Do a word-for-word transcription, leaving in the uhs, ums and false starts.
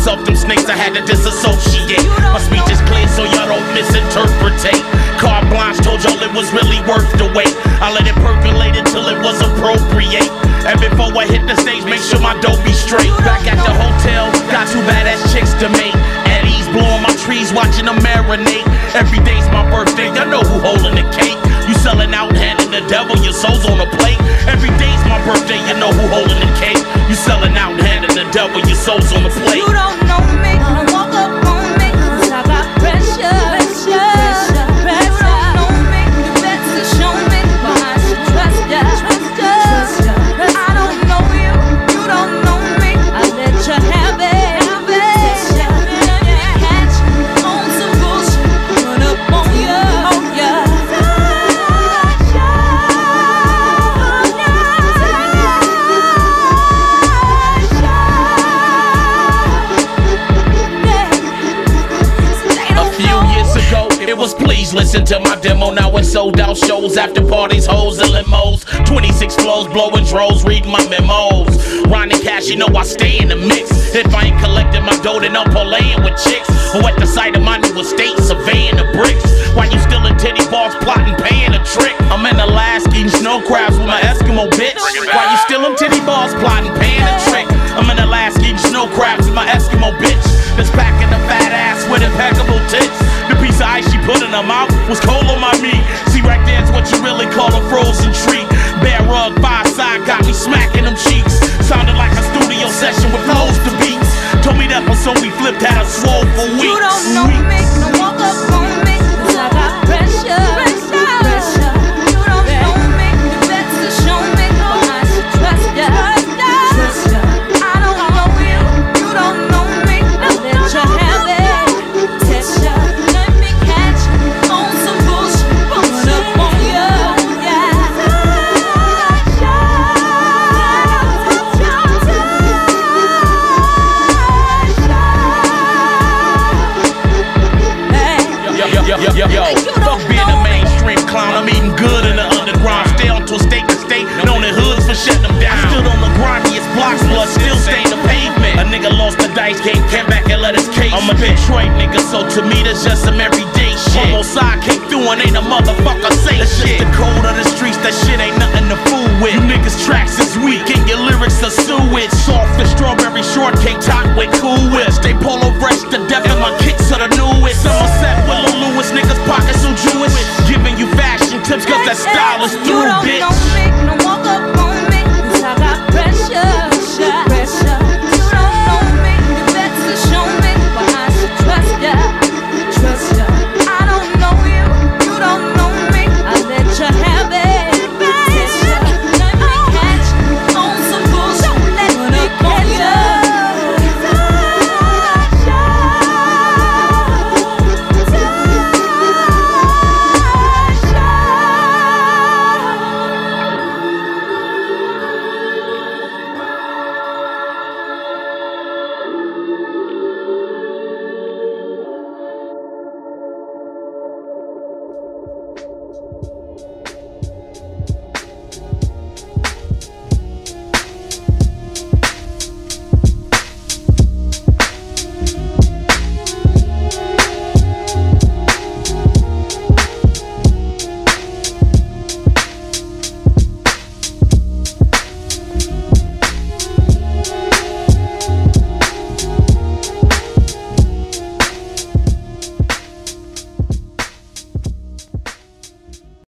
face off them snakes, I had to disassociate. My speech is clear so y'all don't misinterpretate. Carte blanche, told y'all it was really worth the wait. I let it percolate until it was appropriate. And before I hit the stage, make sure my dope be straight. Back at the hotel, got two badass chicks to make. At ease, blowing my trees, watching them marinate. Every day's my birthday, y'all know who holding the cake. You selling out, handing the devil your soul's on a plate. Every day's my birthday, you know who holding the cake. You selling out, handing the devil your soul's on the plate. You don't know me, don't walk up on me, 'cause I got pressure, pressure, pressure, pressure. You don't know me, you better show me why I should trust ya, trust ya, trust ya. I don't know you, you don't know me, I let you have it, have it. Catch you on some bullshit, run up on ya, on ya. It was please listen to my demo, now it's sold out shows, after parties, hoes and limos. twenty-six flows, blowing dros, reading my memos. Ronnie Cash, you know I stay in the mix. If I ain't collecting my dough, then I'm parlaying with chicks. Who at the site of my new estate, surveying the bricks. While you still in titty bars, plotting, paying a trick. I'm in Alaska eating snow crabs with my Eskimo bitch. While you still in titty bars, plotting, paying a trick. I'm in Alaska eating snow crabs with my Eskimo bitch. That's packing a fat ass with impeccable tits. The piece of ice she put in her mouth was cold on my meat. See, right there's what you really call a frozen treat. Bare rug, fireside, got me smacking them cheeks. Sounded like a studio session with flows to beats. Told me that episode we flipped had a swole for weeks. You don't know me, don't walk up on me, 'cause I got pressure, pressure, pressure. You don't know me, you better show me why I should trust ya, trust ya. I don't know you, you don't know me, I let you have it, test ya. Let me catch you on some bullshit, run up on ya, yeah. Yo, yo, yo, yo, fuck being a mainstream clown, I'm eating good in the underground. Stay on to a state to state, known in hoods for shutting them down. I stood on the grindiest blocks, blood still stained the pavement. A nigga lost the dice game, came back and let his case. I'm a Detroit nigga, so to me that's just some everyday shit. Homicide came through and ain't a motherfucker say that's shit. Just the code of the streets, that shit ain't nothing to fool with. You niggas tracks is weak and your lyrics are sewage. Soft as strawberry shortcake, top with Cool Whip. Stay polo red